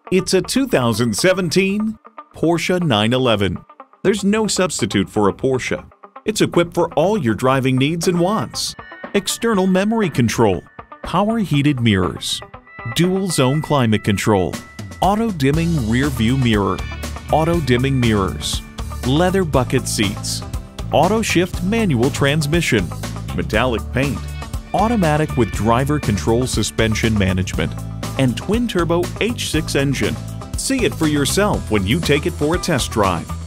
It's a 2017 Porsche 911. There's no substitute for a Porsche. It's equipped for all your driving needs and wants. External memory control, power heated mirrors, dual zone climate control, auto dimming rear view mirror, auto dimming mirrors, leather bucket seats, auto shift manual transmission, metallic paint, automatic with driver control suspension management, and twin-turbo H6 engine. See it for yourself when you take it for a test drive.